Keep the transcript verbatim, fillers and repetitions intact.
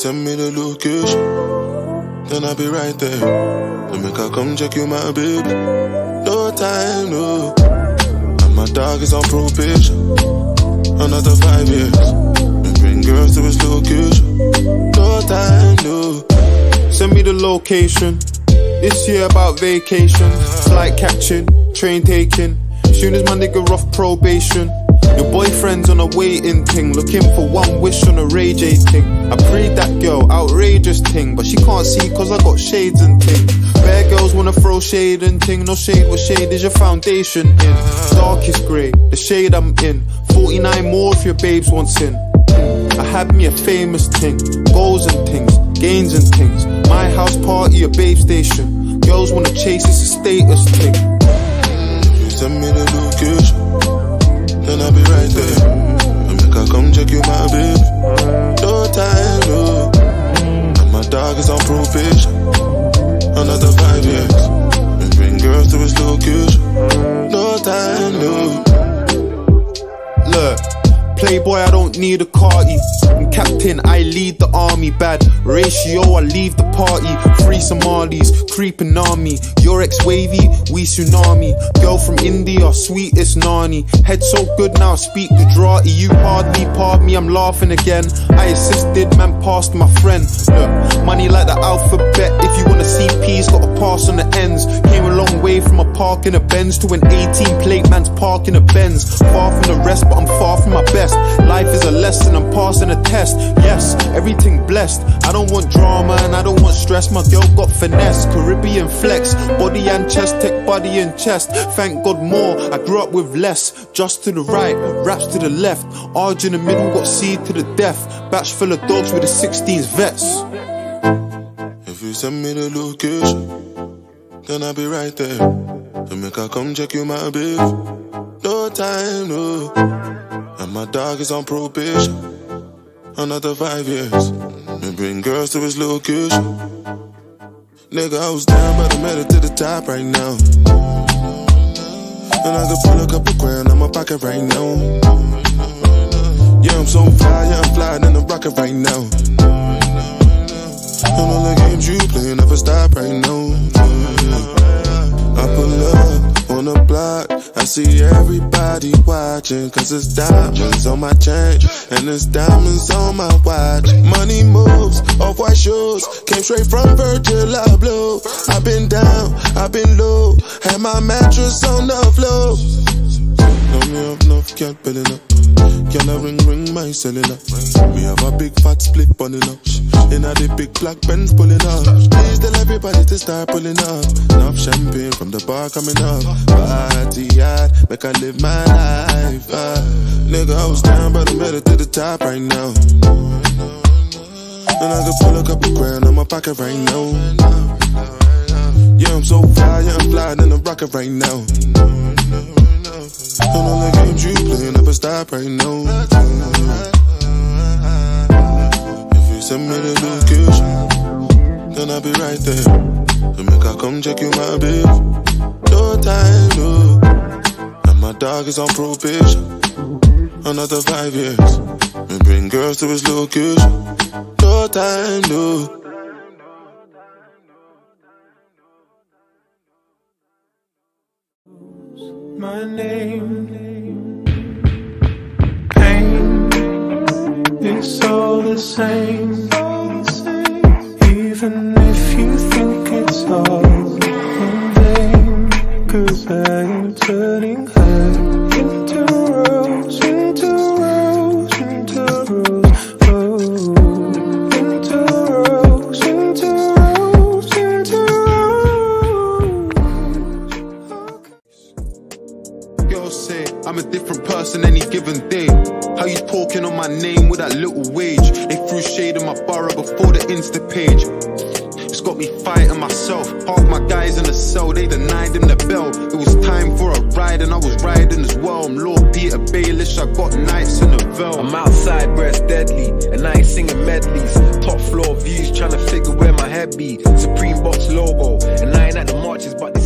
send me the location, then I'll be right there. To make her come check you, my baby. No time, no. And my dog is on probation, another five years. And bring girls to his location. No time, no. Send me the location. This year about vacation. Flight catching, train taking. Soon as my nigga off probation. Your boyfriend's on a waiting ting, looking for one wish on a Ray J ting. I prayed that girl, outrageous ting, but she can't see cause I got shades and ting. Bare girls wanna throw shade and ting, no shade, what shade is your foundation in? Darkest grey, the shade I'm in. Forty-nine more if your babes want sin. I had me a famous ting, goals and things, gains and things. My house party, a babe station. Girls wanna chase, it's a status ting. If you send me the location, then I'll be right there. And make her come check you, my baby. No time, no. And my dog is on probation, another five years. And bring girls to his location. No time, no. Look, playboy, I don't need a carty. I'm captain, I lead the army. Bad ratio, I leave the party. Free Somalis, creeping army. Your ex-wavy, we tsunami. Girl from India, sweetest nani. Head so good now, I speak Gujarati. You hardly pardon me, I'm laughing again. I assisted, man passed my friend. Look, money like the alphabet. If you wanna see P's, gotta pass on the ends. Came a long way from a park in a Benz to an eighteen plate man's park in a Benz. Far from the rest, but I'm far from my best. Life is a lesson, I'm passing a test. Yes, everything blessed. I don't want drama and I don't want stress. My girl got finesse, Caribbean flex. Body and chest, tech body and chest. Thank God more, I grew up with less. Just to the right, raps to the left. Arj in the middle, got C to the death. Batch full of dogs with the sixteens vets. If you send me the location, then I'll be right there. To make her come check you, my baby. No time, no. And my dog is on probation, another five years. And bring girls to his location. Nigga, I was down, but I made it to the top right now. And I could pull a couple grand out my pocket right now. Yeah, I'm so fly, yeah, I'm flying in the rocket right now. And all the games you play never stop right now. I pull up on the block, I see everybody watching. Cause it's diamonds on my chain and it's diamonds on my watch. Money moves, off-white shoes, came straight from Virgil Abloh. I've been down, I've been low, had my mattress on the floor. Know me up enough, can't build up. Can I ring, ring my cellular? We have a big fat split pulling up. In a the big black Benz pulling up. Please tell everybody to start pulling up. Enough champagne from the bar coming up. Party hard, make I live my life. uh. Nigga, I was down, but I made it to the top right now. And I could pull a couple grand on my pocket right now. Yeah, I'm so fly, yeah, I'm flying in the rocket right now. And all the games you play never stop right now. If you send me the location, then I'll be right there. To make her come check you, my baby. No time, no. And my dog is on probation, another five years. And bring girls to his location. No time, no. My name, pain, it's all the same. Even if you think it's all in vain. Cause I am turning her into rose, into rose, into rose. Oh, into rose, into rose, into rose. Girls say I'm a different person any given day. How you talking on my name with that little wage? They threw shade in my borough before the Insta page. It's got me fighting myself. Half my guys in the cell, they denied him the bell. It was time for a ride and I was riding as well. I'm Lord Peter Baelish, I got nights in the Vale. I'm outside where it's deadly, and I ain't singing medleys. Top floor views, trying to figure where my head be. Supreme Box logo, and I ain't at the marches, but this